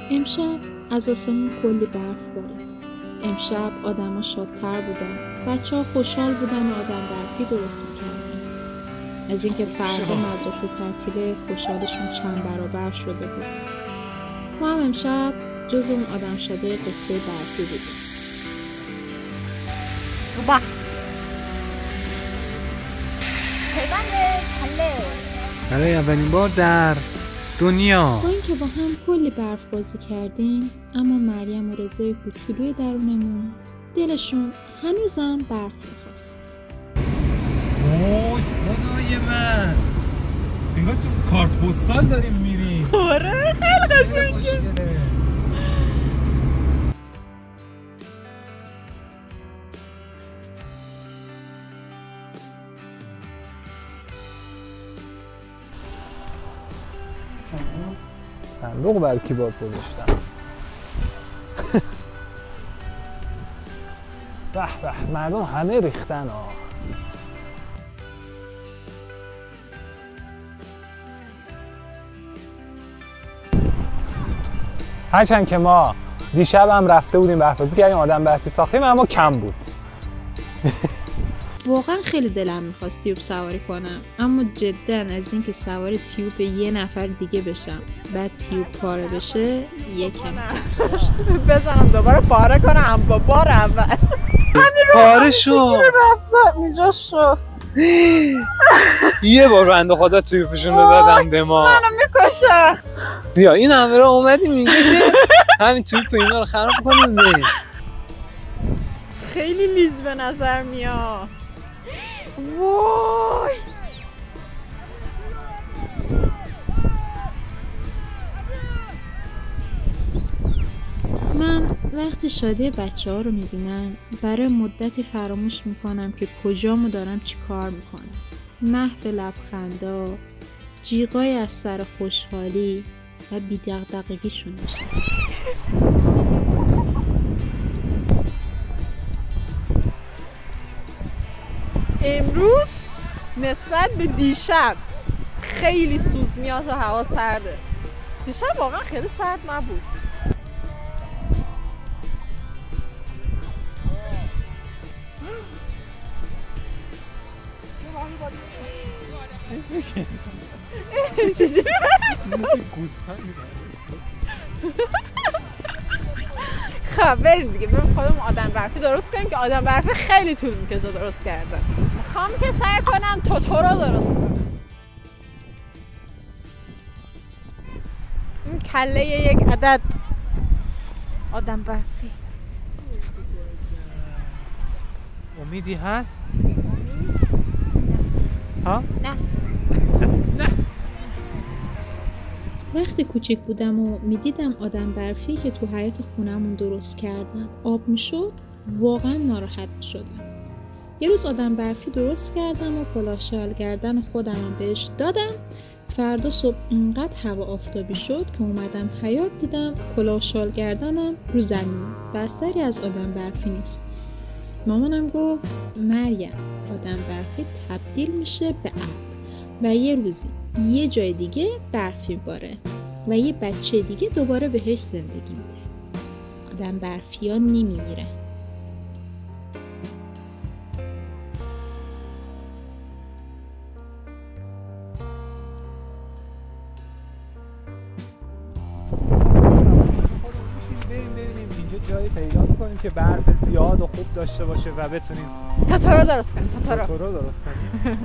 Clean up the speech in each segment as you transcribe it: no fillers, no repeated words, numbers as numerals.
امشب از آسمون کلی برف بارید. امشب آدما شادتر بودن. بچه‌ها خوشحال بودن و آدم برفی درست می‌کردن. از اینکه فردا مدرسه تعطیله خوشحالشون چند برابر شده بود. ما هم امشب جز اون آدم شده قصه برفی بودیم. روبا پیوند کله برای اولین بار در دنیا. با اینکه با هم کلی برف بازی کردیم، اما مریم و رضای کوچولوی درونمون دلشون هنوزم برف می‌خواست. وای خدای من، انگار تو کارت پستال داریم میریم. آره خیلی قشنگه. صندوق برای کی باز گذاشتم؟ به به، مردم همه ریختن ها. هرچند که ما دیشب هم رفته بودیم برف‌بازی کردیم، آدم برفی ساختیم، اما کم بود. واقعا خیلی دلم میخواست تیوب سواری کنم، اما جدا از اینکه سوار تیوب یه نفر دیگه بشم بعد تیوب پاره بشه یکم ترس داشتم. بزنم دوباره پاره کنم با بار اول. پاره شو. اینجا شو. یه بار بنده خدا تیوبشون رو دادم به ما. منو میکشم. بیا این همه را اومدی میگه که همین تیوب اینا رو خراب کنیم بریم. خیلی لیز به نظر میاد. وای من وقتی شادی بچه‌ها رو میبینم برای مدتی فراموش میکنم که کجامو دارم چی کار میکنم. محو لبخندا، جیغای از سر خوشحالی و بی‌دغدغگیشون میشه. امروز نسبت به دیشب خیلی سوز میاد و هوا سرده. دیشب واقعا خیلی سرد نبود. خب بریم دیگه، بریم خودمون آدم برفی درست کنیم که آدم برفی خیلی طول میکشه درست کردن. میخوام که سعی کنم توتورو درست کنم. این کله یک عدد آدم برفی. امیدی هست؟ ها؟ نه. نه. وقتی کوچیک بودم و میدیدم آدم برفی که تو حیاط خونمون درست کردم آب میشد، واقعا ناراحت میشدم. یه روز آدم برفی درست کردم و کلاه شال گردن خودمم بهش دادم. فردا صبح اینقدر هوا آفتابی شد که اومدم حیاط دیدم کلاه شال گردنم رو زمین و اثری از آدم برفی نیست. مامانم گفت مریم، آدم برفی تبدیل میشه به ابر و یه روزی یه جای دیگه برفی باره و یه بچه دیگه دوباره بهش زندگی میده. آدم برفی ها نمیمیره. بریم اینجا جایی پیدا میکنیم که برف زیاد و خوب داشته باشه و بتونیم توتورو درست کنیم. توتورو درست کنیم.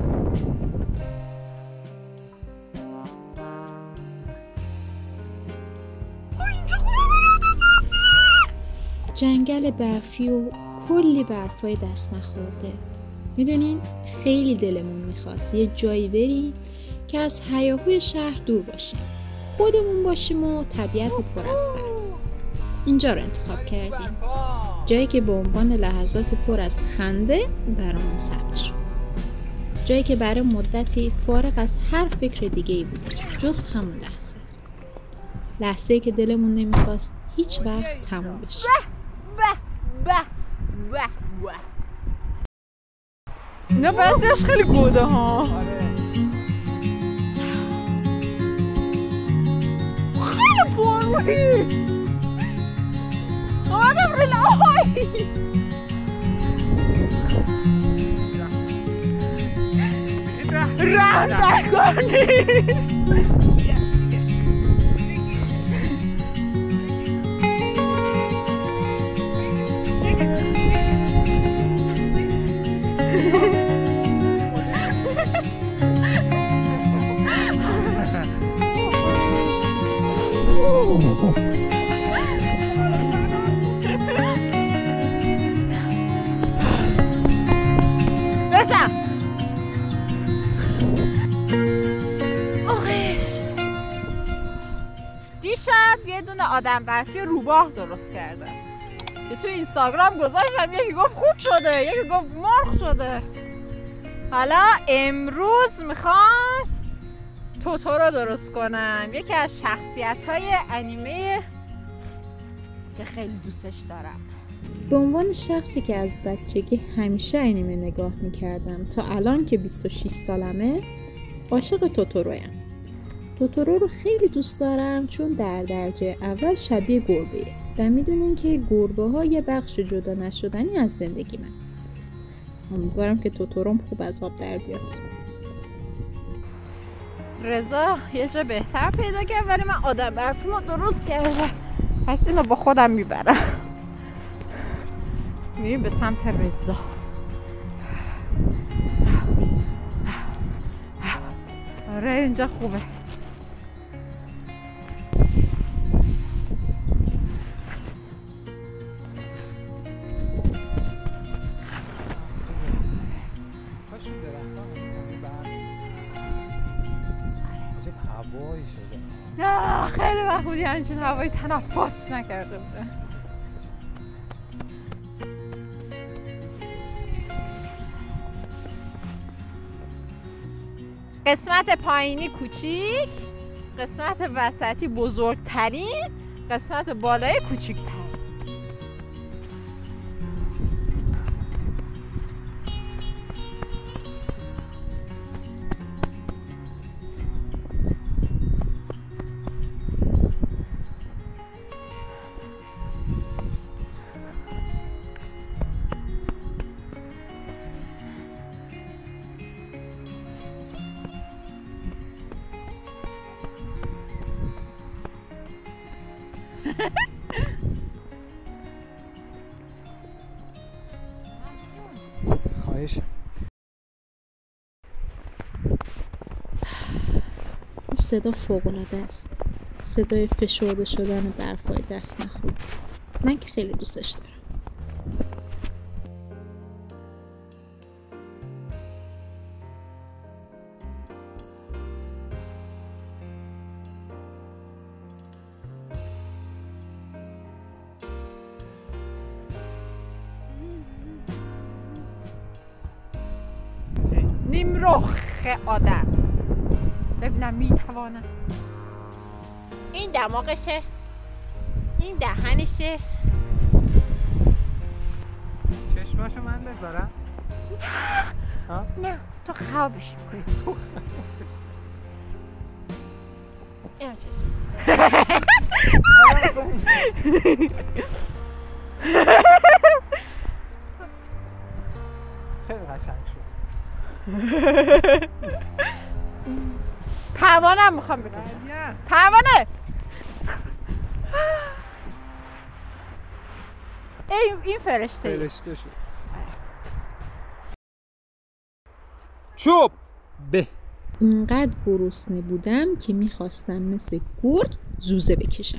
جنگل برفی و کلی برفای دست نخورده. میدونین خیلی دلمون میخواست یه جایی بریم که از هیاهوی شهر دور باشیم، خودمون باشیم و طبیعت پر از برف. اینجا رو انتخاب کردیم، جایی که به عنوان لحظات پر از خنده برامون ثبت شد، جایی که برای مدتی فارغ از هر فکر دیگه‌ای بود جز همون لحظه‌ای که دلمون نمیخواست هیچ وقت تموم بشه. اینا بعضیش خیلی گوده ها. خیلی بارون اومدم رو لای رحم نکنید. دیشب یه دونه آدم برفی روباه درست کردم که تو اینستاگرام گذاشتم. یکی گفت خوب شده، یکی گفت مرغ شده. حالا امروز میخوام توتورو درست کنم، یکی از شخصیت‌های انیمه که خیلی دوستش دارم. به عنوان شخصی که از بچگی همیشه انیمه نگاه میکردم تا الان که 26 سالمه، عاشق توتورویم. توتورو رو خیلی دوست دارم چون در درجه اول شبیه گربه و میدونین که گربه ها یه بخش جدا نشدنی از زندگی من. امیدوارم که توتوروم خوب از آب در بیاد. رضا یه جا بهتر پیدا کرد ولی من آدم برفیمو درست کردم، پس اینو با خودم میبرم. میریم به سمت رضا. آره اینجا خوبه. خیلی وقت بودی همچین هوایی تنفس نکرده بودم. قسمت پایینی کوچیک، قسمت وسطی بزرگترین، قسمت بالای کوچیکتر. خواهش. صدا فوق‌العاده است. صدای فشرده شدن برفای دست نخورد. من که خیلی دوستش دارم. نیمرخ آدم. ببینم میتوانم. این دماغشه، این دهنشه. چشماشو من بذارم؟ نه تو خوابش میکنی. تو این خیلی قشنگ شد. پروانه هم میخوام بکشم. پروانه این فرشته شد. چوب به. اینقدر گرسنه بودم که میخواستم مثل گرگ زوزه بکشم.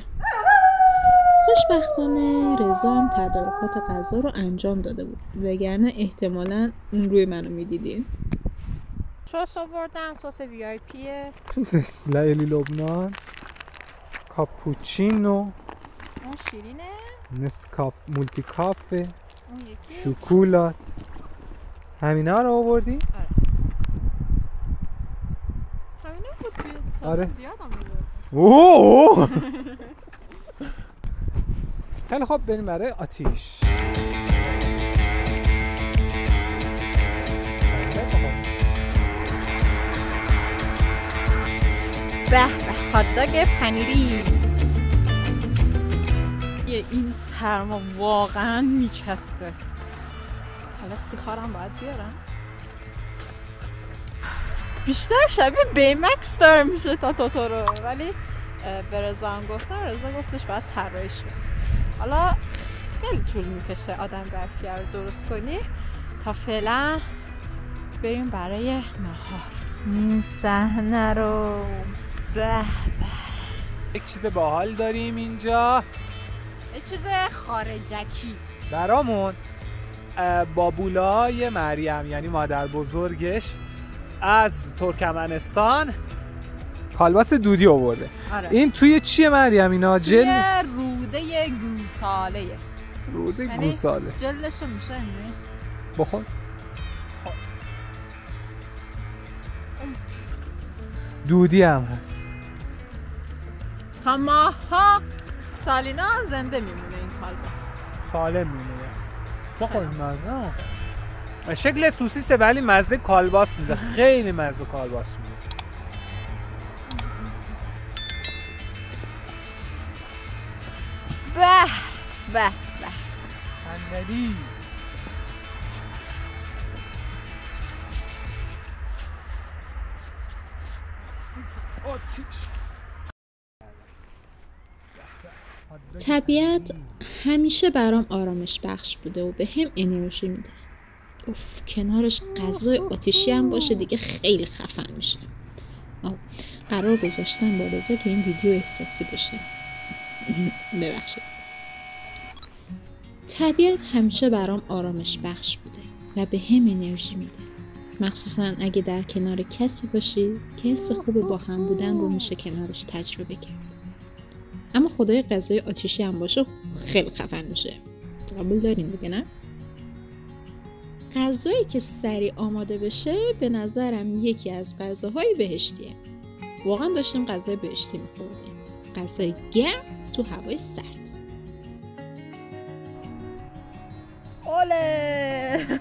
خوشبختانه رضا هم تدارکات غذا رو انجام داده بود، وگرنه احتمالاً اون روی منو میدیدین. سس آوردم، سس VIP لیلی لبنان، کاپوچینو، اون شیرینه، نسکاف مولتی کافه، اون یکی شکلات. همینا رو آوردی؟ آره. همینا بود توی تازه زیاد هم اوه. خیلی خوب، بریم برای آتیش. به هات داگ پنیری. این سرما واقعا میچسبه. حالا سیخارم باید بیارم. بیشتر شبیه بیمکس داره میشه تا توتورو، ولی به رضا هم گفتم، رضا گفتش باید طراحیش کنی. حالا خیلی طول میکشه آدم برفی رو درست کنی. تا فعلا بریم برای نهار. این صحنه رو به یک چیز باحال داریم اینجا، یک چیز خارجکی برامون. بابولای مریم یعنی مادر بزرگش از ترکمنستان کالباس دودی آورده. آره. این توی چیه مریم اینا؟ توی روده گوساله. روده گوساله. جلدشو میشه اینه بخور. دودی هم هست. تا ماها سالینا زنده میمونه این کالباس. سالم میمونه. بخور مزه. شکل سوسیسه ولی مزه کالباس میده. خیلی مزه کالباس میده. به به به صندلی. طبیعت همیشه برام آرامش بخش بوده و به هم انرژی میده. اوف، کنارش غذای آتیشی هم باشه دیگه خیلی خفن میشه. قرار گذاشتم با رضا که این ویدیو احساسی بشه. ببخشید. طبیعت همیشه برام آرامش بخش بوده و به هم انرژی میده. مخصوصا اگه در کنار کسی باشی که حس خوب با هم بودن رو میشه کنارش تجربه کرد. اما خدای غذای آتیشی هم باشه خیلی خفن میشه. قبول دارین دیگه نه؟ غذایی که سریع آماده بشه به نظرم یکی از غذاهای بهشتیه. واقعا داشتیم غذای بهشتی میخوردیم. غذای گرم تو هوای سرد. اوله.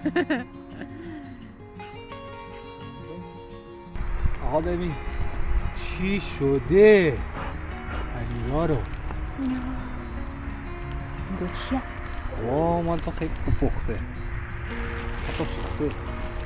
آقا ببین چی شده پنیرها رو. گوشیه مال تو خیلی خوب پخته. خوب پخته.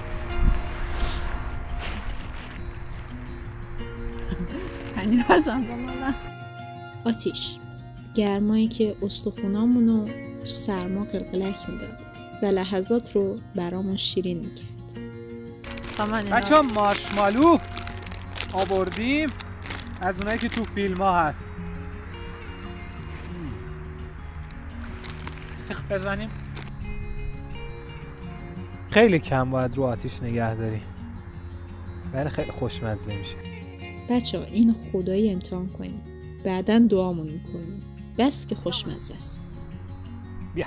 پنیرهاش هم بمالن. آتیش گرمایی که استخونامونو تو سرما قلقلک میداد و لحظات رو برامون شیرین میکرد. بچه ها مارشمالو آوردیم از اونایی که تو فیلم ها هست. سیخ بزنیم. خیلی کم باید رو آتیش نگه داری ولی خیلی خوشمزه میشه. بچه ها اینو خدایی امتحان کنیم، بعداً دعامون میکنیم. بس که خوشمزه است. بیا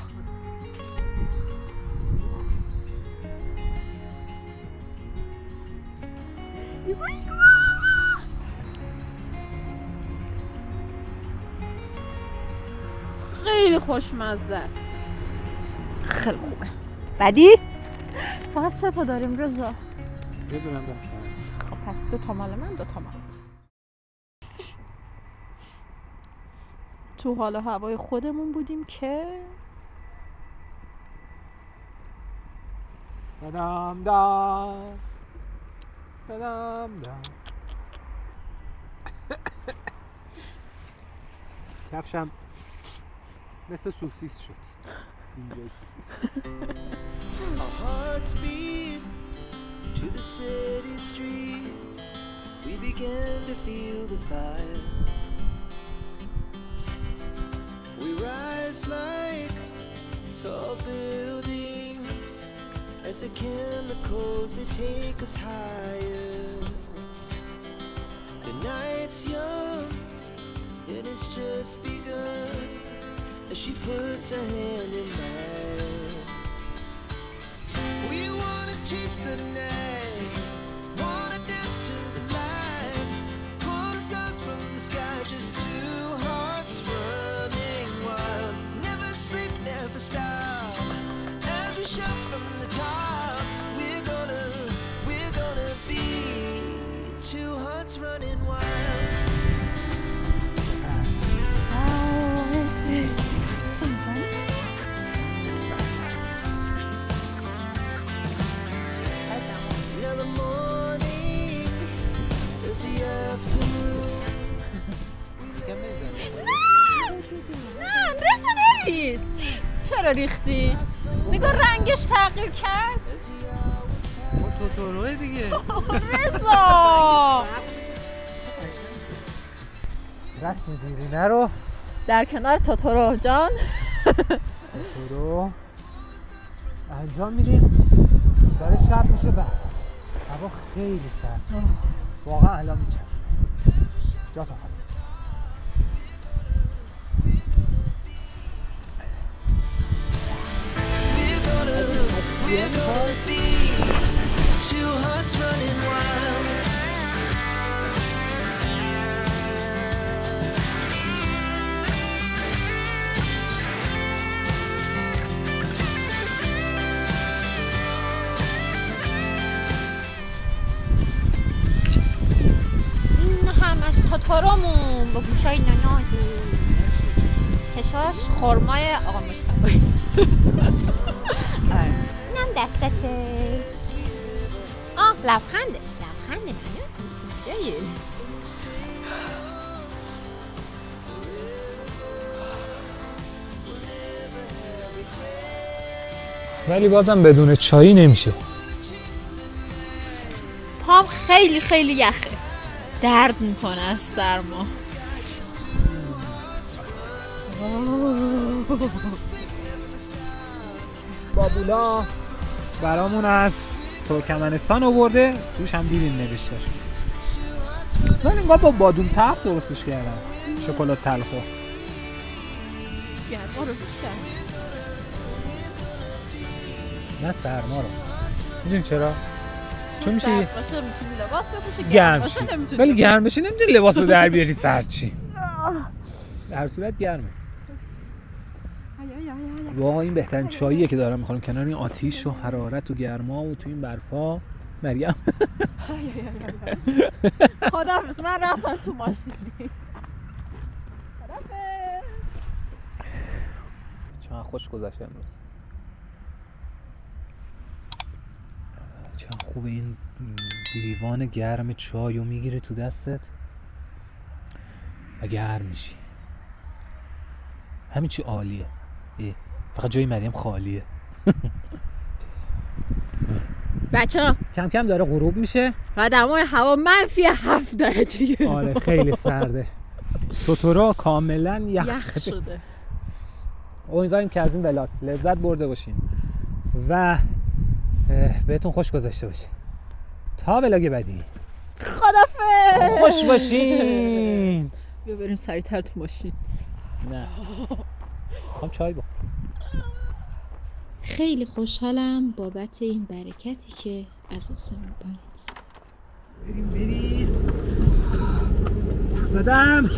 خیلی خوشمزه است. خیلی خوبه. بعدی؟ فقط 3 تا داریم رضا. بدونم دستم. خب پس 2 تا مال من 2 تا مال تو حال هوای خودمون بودیم که دادم دام دادم دام. کفشم مثل سوسیس شد. اینجای سوسیس. Our hearts beat to the city streets. We began to feel the fire. We rise like tall buildings as the chemicals they take us higher. The night's young and it's just begun as she puts her hand in mine. We wanna chase the night, wanna dance to the light, pull the stars from the sky, just 2 hearts running wild. Never sleep, never stop, as we shout from the top. We're gonna be 2 hearts running wild. چرا ریختی؟ نگاه رنگش تغییر کرد. توتوروه دیگه. رضا رسم دیرینه رو در کنار توتورو جان توتورو انجام میدیم. داره شب میشه و هوا خیلی سرد. واقعا الان میچرد. جا تا خواهد. We're gonna be two hearts running wild. این هم از توتورومون با گوشای ننازش چشاش خرمای آقا مشتبه اینم دستشه لبخندش لبخند ننازش ولی بازم بدون چایی نمیشه. پام خیلی خیلی یخه درد میکنه از سرما. بابولا برامون از ترکمنستان آورده، توش هم دیدین نوشته شد. من اینقدر با بادوم تلخ درستش کردم، شکلات تلخو. گرما رو بیشتر نه سرما رو. میدونی چرا؟ چون میشه باشه میتونی لباس بپوشی، گرم بشی، ولی گرم بشی نمیتونی لباس رو در بیاری سرد چی. در صورت گرمه. واقعا این بهترین چاییه که دارم میخورم کنار این آتیش و حرارت و گرما و تو این برفا. مریم خداحافظ، من رفتم تو ماشینی. چقدر خوش گذشت امروز. چقدر خوبه این لیوان گرم چای رو میگیره تو دستت و گرم میشی. همین چی عالیه. فقط جای مریم خالیه. بچه‌ها کم کم داره غروب میشه و دمای هوا -7 درجه. آره خیلی سرده. توتورو کاملا یخ شده. امیدواریم که از این ولاگ لذت برده باشین و بهتون خوش گذشته باشه. تا ولاگ بعدی خدافظ. خوش باشین. بیا بریم سریعتر تو ماشین. نه خواهم چای با. خیلی خوشحالم بابت این برکتی که از آسمون بارید. بریم زدم.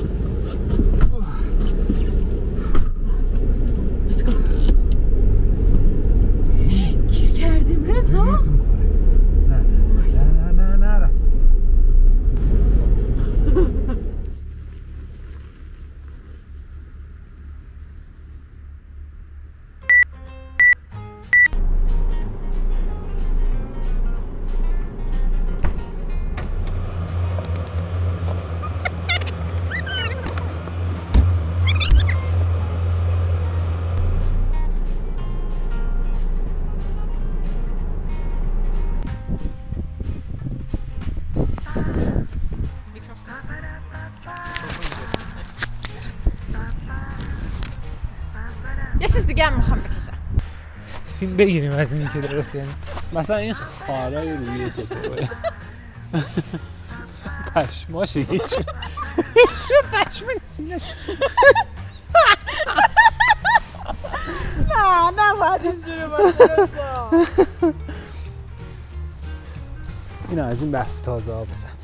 گیر کردیم رضا. نه رفتیم. یه چیز دیگه هم میخوام بکشم. فیلم بگیریم از اینی که درست یعنی مثلا این خارای روی توتوروه. پشماشه هیچ. پشم سینش. نه باید اینجوری باشه رضا. اینا از این برف تازه ها بزن.